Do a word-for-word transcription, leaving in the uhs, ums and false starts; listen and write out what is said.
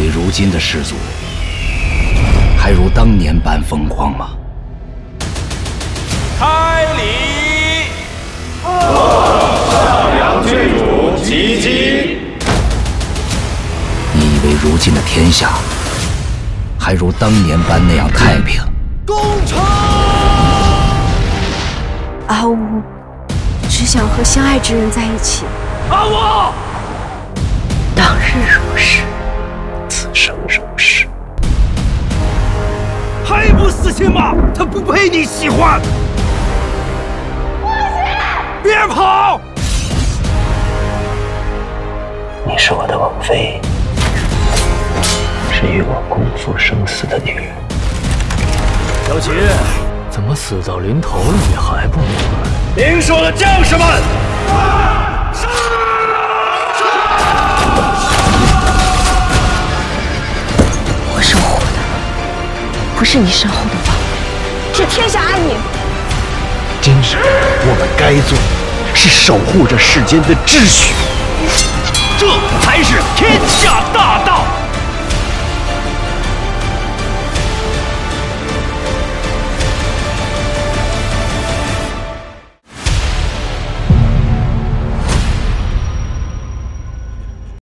为如今的士族还如当年般风光吗？ 开礼！ 上阳郡主吉吉。 你以为如今的天下还如当年般那样太平？ 攻城！ 阿武只想和相爱之人在一起。 阿武， 当日如是， 此生如是。 还不死心吗？他不配你喜欢。不行！别跑！ 你是我的王妃，是与我共赴生死的女人。 小齐，怎么死到临头了你还不明白？ 灵朔的将士们，上！ 我守护的不是你身后的王，是天下安宁。 今日我们该做的是守护着世间的秩序， 这才是天下大道。